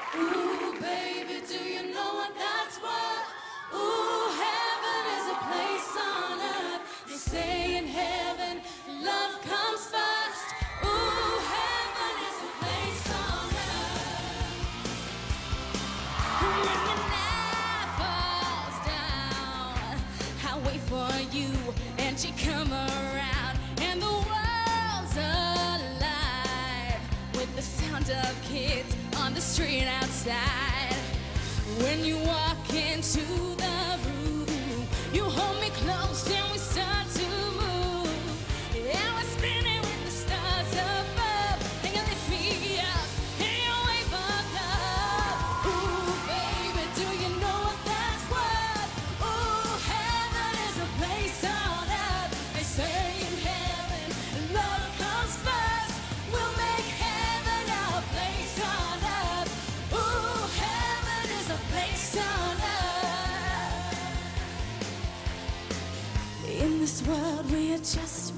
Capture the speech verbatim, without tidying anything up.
Ooh, baby, do you know what that's worth? Ooh, heaven is a place on earth. They say in heaven, love comes first. Ooh, heaven is a place on earth. When the night falls down, I wait for you and you come around, and the world's alive with the sound of kids on the street outside. When you walk into the room, you hold me close and we start to move. Yeah, we're spinning with the stars above, and you lift me up and you wave our love. Ooh, baby, do you know what that's worth? Ooh, heaven is a place on earth. They say in heaven, love comes first. We'll make heaven our place on earth. Ooh, heaven is a place on earth. In this world we are just